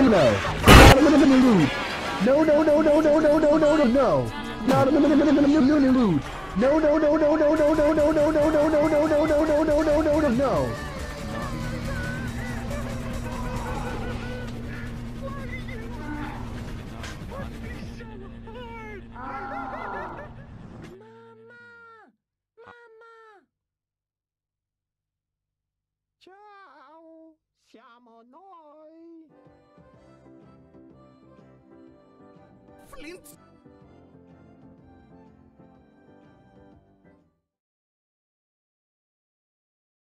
no. Not a minute lose. No, no, no, no, no, no, no, no, no, no. Not a minute lose. No, no, no, no, no, no, no, no, no, no, no, no, no, no, no, no, no, no, no, no. Ciao, siamo noi. Flint